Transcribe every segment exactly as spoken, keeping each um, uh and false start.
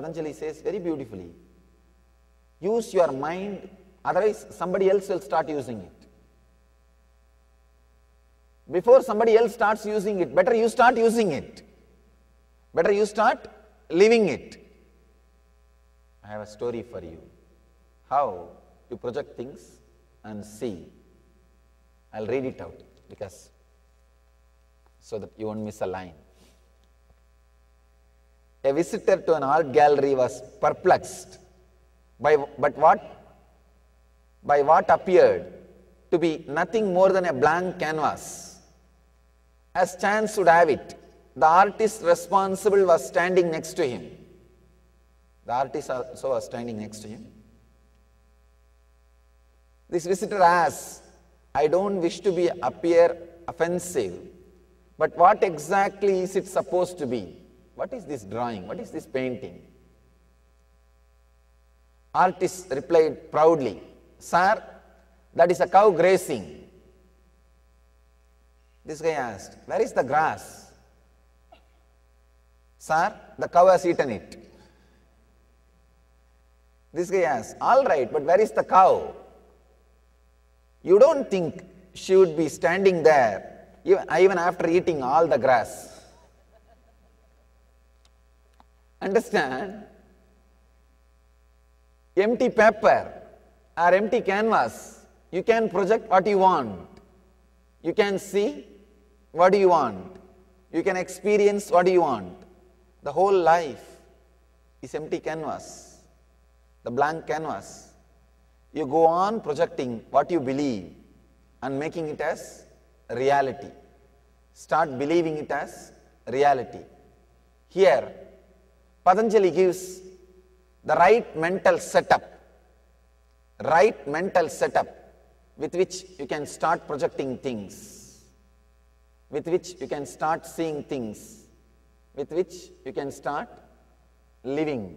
Patanjali says very beautifully. Use your mind, otherwise somebody else will start using it. Before somebody else starts using it, better you start using it. Better you start living it. I have a story for you. How to project things and see. I'll read it out because so that you won't miss a line. A visitor to an art gallery was perplexed by but what by what appeared to be nothing more than a blank canvas. As chance would have it, the artist responsible was standing next to him. The artist also was standing next to him. This visitor asked, I don't wish to be appear offensive, but what exactly is it supposed to be? What is this drawing? What is this painting? Artist replied proudly, Sir, that is a cow grazing. This guy asked, where is the grass? Sir, the cow has eaten it. This guy asked, all right, but where is the cow? You don't think she would be standing there even, even after eating all the grass? Understand? Empty paper or empty canvas, you can project what you want. You can see what do you want. You can experience what do you want. The whole life is empty canvas, the blank canvas. You go on projecting what you believe and making it as reality. Start believing it as reality. Here, Patanjali gives the right mental setup, right mental setup with which you can start projecting things, with which you can start seeing things, with which you can start living.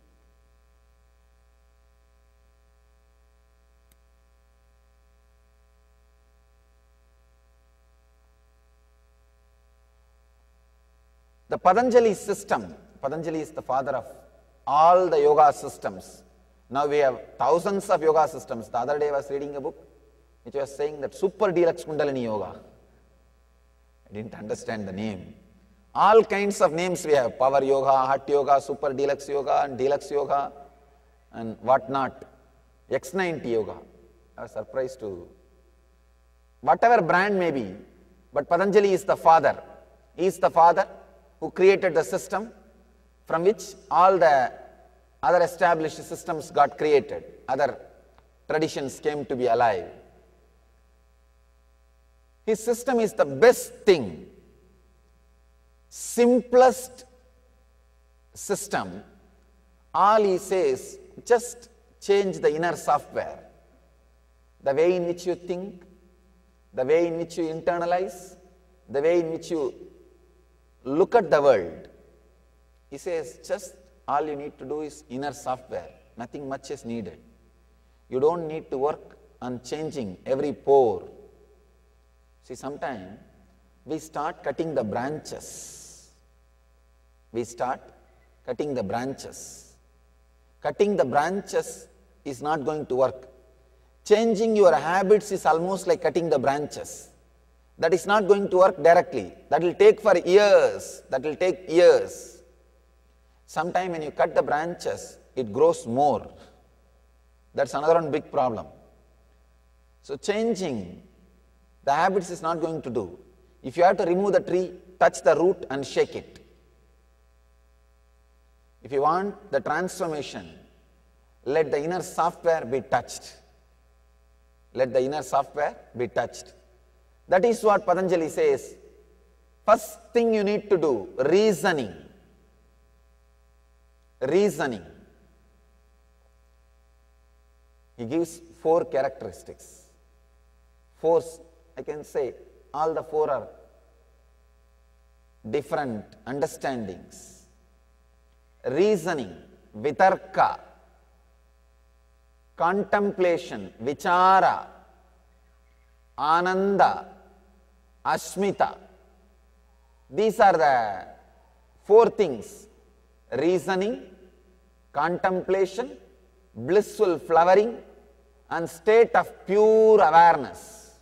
The Patanjali system, Patanjali is the father of all the yoga systems. Now we have thousands of yoga systems. The other day I was reading a book which was saying that super deluxe Kundalini yoga. I didn't understand the name. All kinds of names we have, power yoga, hot yoga, super deluxe yoga and deluxe yoga and what not. X ninety yoga. I was surprised to, whatever brand may be, but Patanjali is the father. He is the father who created the system from which all the other established systems got created, other traditions came to be alive. His system is the best thing, simplest system. All he says, just change the inner software, the way in which you think, the way in which you internalize, the way in which you look at the world. He says, just all you need to do is inner software. Nothing much is needed. You don't need to work on changing every pore. See, sometimes we start cutting the branches. We start cutting the branches. Cutting the branches is not going to work. Changing your habits is almost like cutting the branches. That is not going to work directly. That will take for years. That will take years. Sometime when you cut the branches, it grows more. That's another one big problem. So changing the habits is not going to do. If you have to remove the tree, touch the root and shake it. If you want the transformation, let the inner software be touched. Let the inner software be touched. That is what Patanjali says. First thing you need to do, reasoning. Reasoning. He gives four characteristics. Four, I can say, all the four are different understandings. Reasoning, vitarka. Contemplation, vichara. Ananda, Ashmita. These are the four things. Reasoning, contemplation, blissful flowering, and state of pure awareness.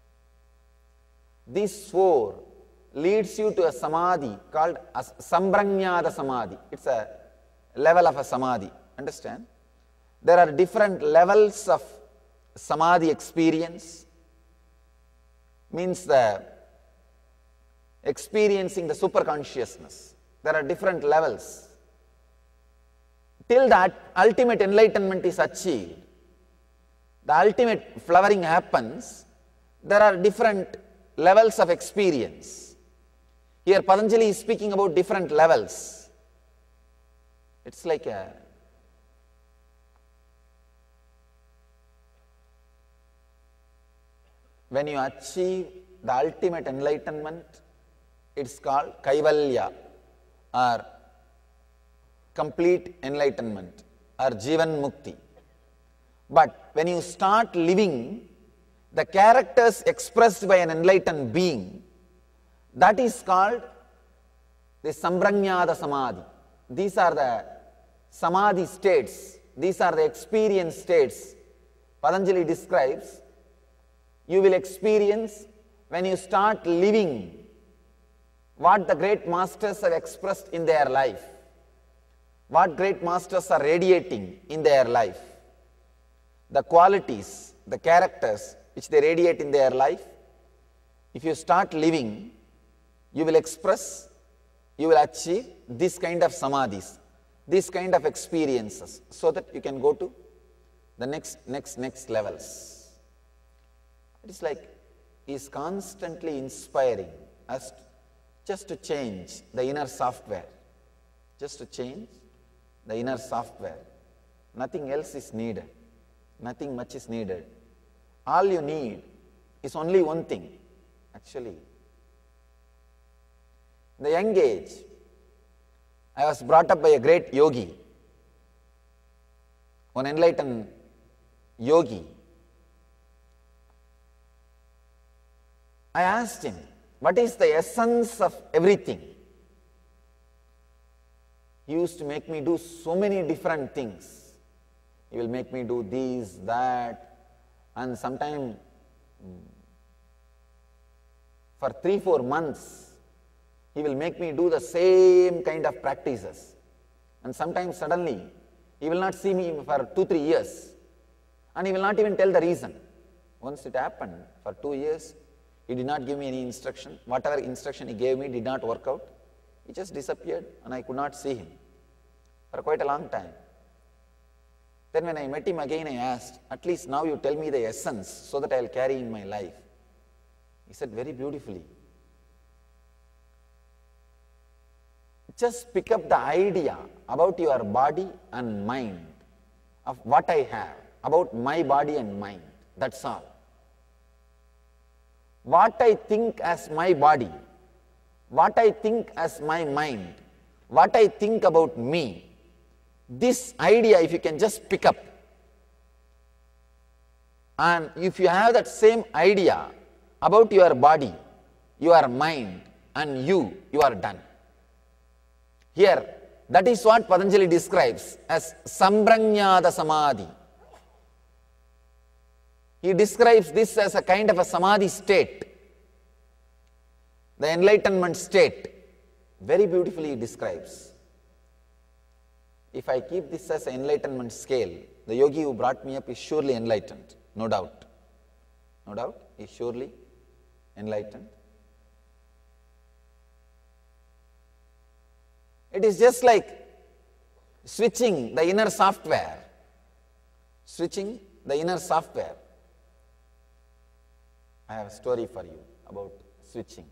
These four leads you to a samadhi called as Sambrajnata Samadhi. It's a level of a samadhi. Understand? There are different levels of samadhi experience. Means the experiencing the superconsciousness. There are different levels. Till that ultimate enlightenment is achieved, the ultimate flowering happens, there are different levels of experience. Here Patanjali is speaking about different levels. It's like a when you achieve the ultimate enlightenment, it's called Kaivalya or complete enlightenment or Jivan Mukti. But when you start living the characters expressed by an enlightened being, that is called the Sambrajnata Samadhi. These are the Samadhi states, these are the experience states Patanjali describes. You will experience when you start living what the great masters have expressed in their life, what great masters are radiating in their life, the qualities, the characters which they radiate in their life. If you start living, you will express, you will achieve this kind of samadhis, this kind of experiences, so that you can go to the next, next, next levels. It is like he is constantly inspiring us just to change the inner software, just to change the inner software. Nothing else is needed, nothing much is needed. All you need is only one thing, actually. In the young age, I was brought up by a great yogi, one enlightened yogi. I asked him, what is the essence of everything? He used to make me do so many different things. He will make me do this, that, and sometime for three, four months, he will make me do the same kind of practices. And sometimes suddenly, he will not see me for two, three years. And he will not even tell the reason. Once it happened, for two years, he did not give me any instruction. Whatever instruction he gave me did not work out. He just disappeared and I could not see him for quite a long time. Then when I met him again, I asked, at least now you tell me the essence so that I will carry in my life. He said very beautifully, just pick up the idea about your body and mind, of what I have, about my body and mind, that's all. What I think as my body, what I think as my mind, what I think about me, this idea if you can just pick up, and if you have that same idea about your body, your mind and you, you are done. Here, that is what Patanjali describes as Sambrajnata Samadhi. He describes this as a kind of a samadhi state, the enlightenment state. Very beautifully he describes. If I keep this as an enlightenment scale, the yogi who brought me up is surely enlightened, no doubt. No doubt, he is surely enlightened. It is just like switching the inner software, switching the inner software. I have a story for you about switching.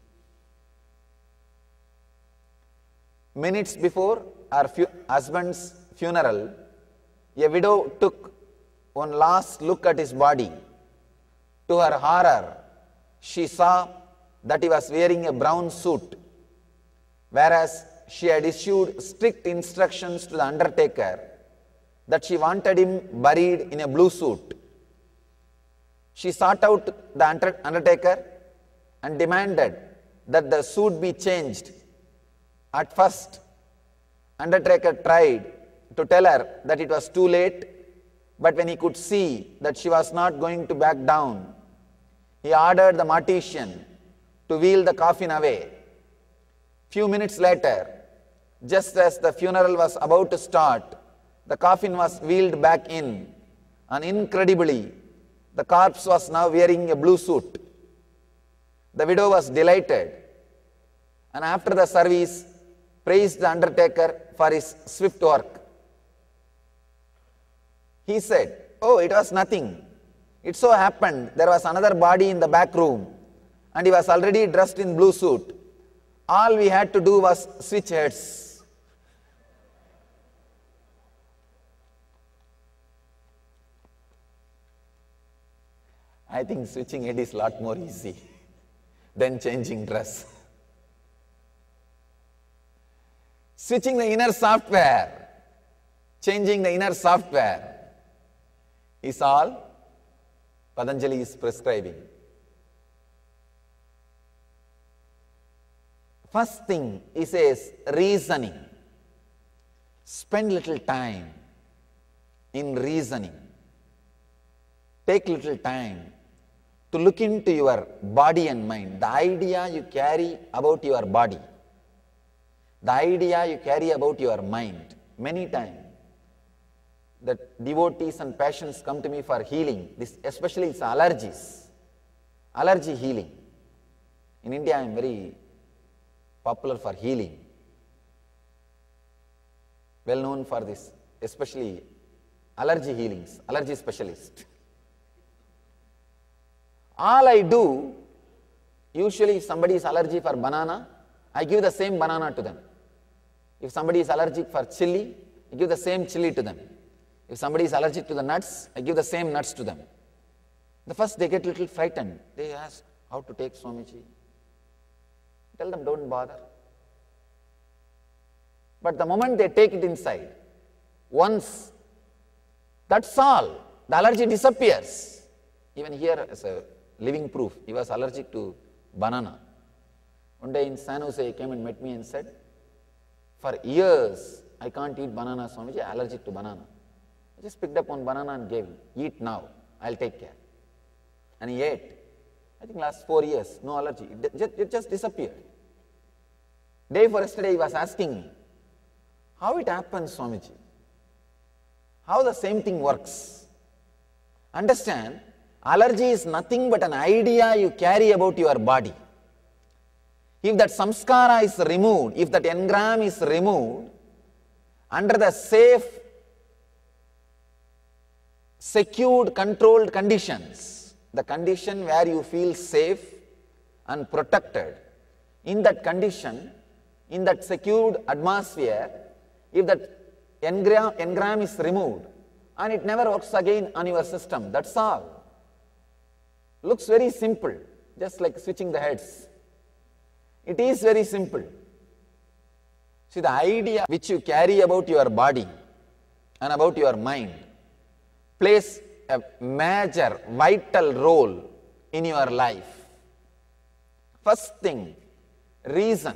Minutes before her fu husband's funeral, a widow took one last look at his body. To her horror, she saw that he was wearing a brown suit, whereas she had issued strict instructions to the undertaker that she wanted him buried in a blue suit. She sought out the undertaker and demanded that the suit be changed. At first, undertaker tried to tell her that it was too late, but when he could see that she was not going to back down, he ordered the mortician to wheel the coffin away. Few minutes later, just as the funeral was about to start, the coffin was wheeled back in, and incredibly, the corpse was now wearing a blue suit. The widow was delighted, and after the service, praised the undertaker for his swift work. He said, "Oh, it was nothing. It so happened there was another body in the back room, and he was already dressed in blue suit. All we had to do was switch heads." I think switching head is a lot more easy than changing dress. Switching the inner software, changing the inner software is all Patanjali is prescribing. First thing, he says, reasoning. Spend little time in reasoning. Take little time to look into your body and mind, the idea you carry about your body, the idea you carry about your mind. Many times, the devotees and patients come to me for healing, this especially it's allergies, allergy healing. In India, I am very popular for healing, well known for this, especially allergy healings, allergy specialist. All I do, usually if somebody is allergic for banana, I give the same banana to them. If somebody is allergic for chili, I give the same chili to them. If somebody is allergic to the nuts, I give the same nuts to them. The first they get a little frightened. They ask, how to take Swamiji? Tell them, don't bother. But the moment they take it inside, once, that's all. The allergy disappears. Even here as a living proof, he was allergic to banana. One day in San Jose, he came and met me and said, for years, I can't eat banana, Swamiji, I'm allergic to banana. I just picked up one banana and gave him, eat now, I'll take care. And he ate. I think last four years, no allergy, it just, it just disappeared. Day before yesterday, he was asking me, how it happens, Swamiji? How the same thing works? Understand, allergy is nothing but an idea you carry about your body. If that samskara is removed, if that engram is removed, under the safe, secured, controlled conditions, the condition where you feel safe and protected, in that condition, in that secured atmosphere, if that engram, engram is removed, and it never works again on your system, that's all. Looks very simple, just like switching the heads. It is very simple. See, the idea which you carry about your body and about your mind plays a major, vital role in your life. First thing, reason.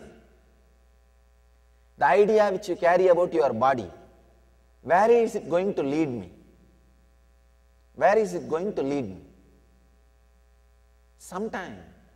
The idea which you carry about your body, where is it going to lead me? Where is it going to lead me? Sometimes,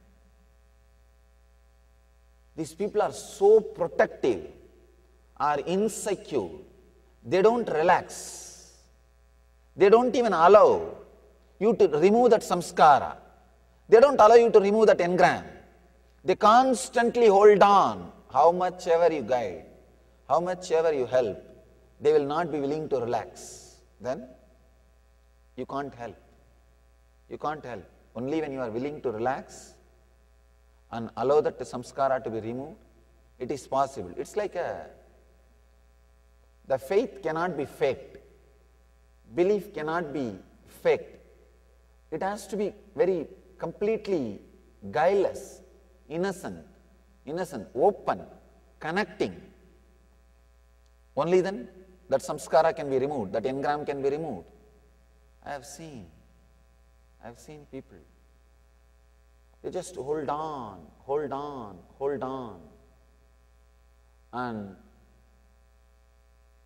these people are so protective, are insecure, they don't relax. They don't even allow you to remove that samskara. They don't allow you to remove that engram. They constantly hold on. How much ever you guide, how much ever you help, they will not be willing to relax. Then you can't help. You can't help. Only when you are willing to relax and allow that samskara to be removed, it is possible. It's like a, the faith cannot be faked. Belief cannot be faked. It has to be very completely guileless, innocent, innocent, open, connecting. Only then that samskara can be removed, that engram can be removed. I have seen, I have seen people, they just hold on, hold on, hold on. And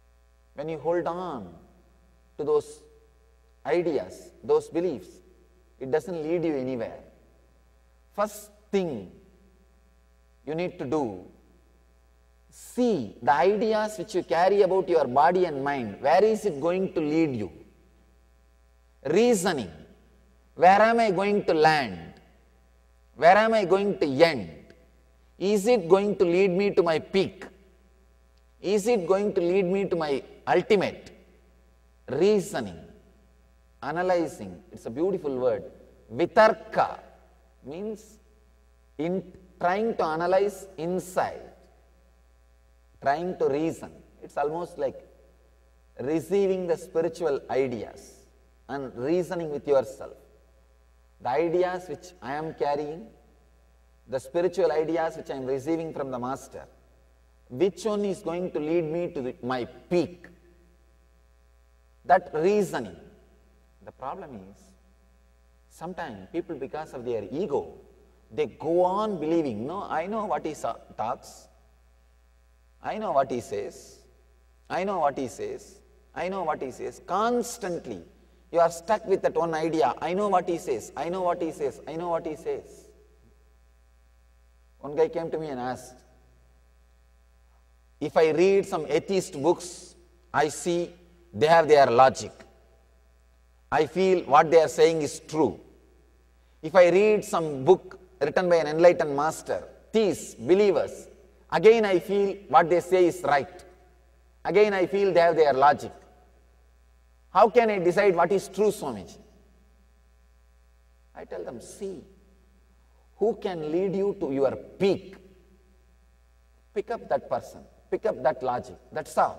when you hold on to those ideas, those beliefs, it doesn't lead you anywhere. First thing you need to do, see the ideas which you carry about your body and mind, where is it going to lead you? Reasoning, where am I going to land? Where am I going to end? Is it going to lead me to my peak? Is it going to lead me to my ultimate? Reasoning, analyzing, it's a beautiful word. Vitarka means in trying to analyze inside, trying to reason. It's almost like receiving the spiritual ideas and reasoning with yourself. The ideas which I am carrying, the spiritual ideas which I am receiving from the Master, which one is going to lead me to the, my peak? That reasoning. The problem is, sometimes people, because of their ego, they go on believing, no, I know what he talks, I know what he says, I know what he says, I know what he says. Constantly, you are stuck with that one idea, I know what he says, I know what he says, I know what he says. One guy came to me and asked, if I read some atheist books, I see they have their logic. I feel what they are saying is true. If I read some book written by an enlightened master, theists, believers, again I feel what they say is right. Again I feel they have their logic. How can I decide what is true, Swamiji? I tell them, see, who can lead you to your peak? Pick up that person, pick up that logic, that's all.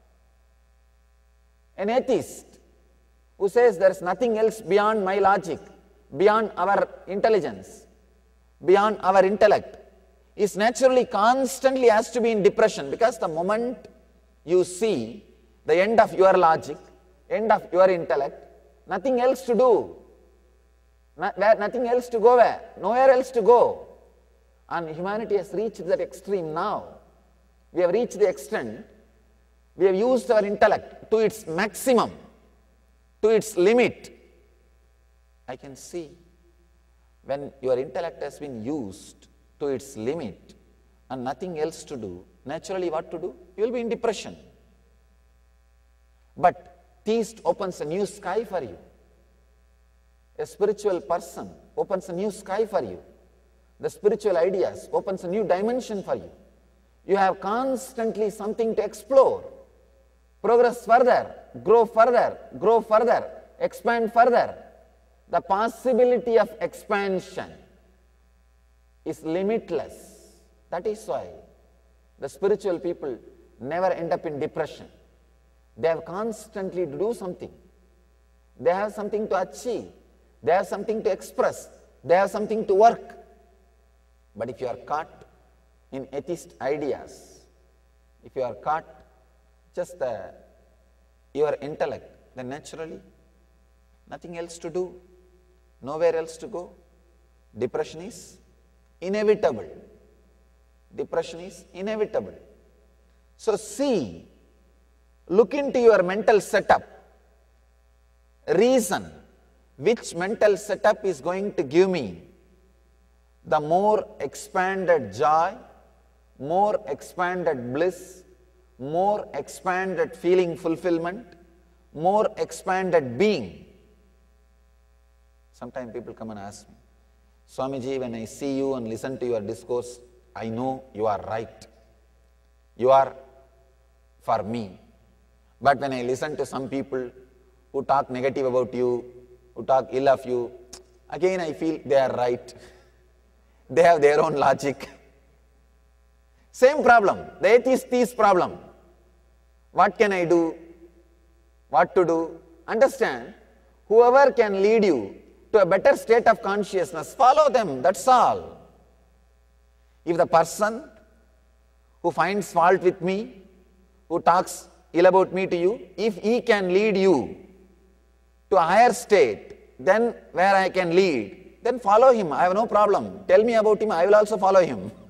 An atheist who says there is nothing else beyond my logic, beyond our intelligence, beyond our intellect, is naturally constantly has to be in depression, because the moment you see the end of your logic, end of your intellect, nothing else to do, not, nothing else to go where, nowhere else to go. And humanity has reached that extreme now. We have reached the extent, we have used our intellect to its maximum, to its limit. I can see when your intellect has been used to its limit and nothing else to do, naturally what to do? You will be in depression. But theist opens a new sky for you. A spiritual person opens a new sky for you. The spiritual ideas opens a new dimension for you. You have constantly something to explore. Progress further, grow further, grow further, expand further. The possibility of expansion is limitless. That is why the spiritual people never end up in depression. They have constantly to do something. They have something to achieve. They have something to express. They have something to work. But if you are caught in atheist ideas, if you are caught just the, your intellect, then naturally nothing else to do, nowhere else to go. Depression is inevitable. Depression is inevitable. So see, look into your mental setup. Reason which mental setup is going to give me the more expanded joy, more expanded bliss, more expanded feeling fulfillment, more expanded being. Sometimes people come and ask me, Swamiji, when I see you and listen to your discourse, I know you are right. You are for me. But when I listen to some people who talk negative about you, who talk ill of you, again I feel they are right. They have their own logic. Same problem, the atheist theist problem. What can I do? What to do? Understand, whoever can lead you to a better state of consciousness, follow them, that's all. If the person who finds fault with me, who talks ill about me to you, if he can lead you to a higher state than where I can lead, then follow him. I have no problem. Tell me about him, I will also follow him.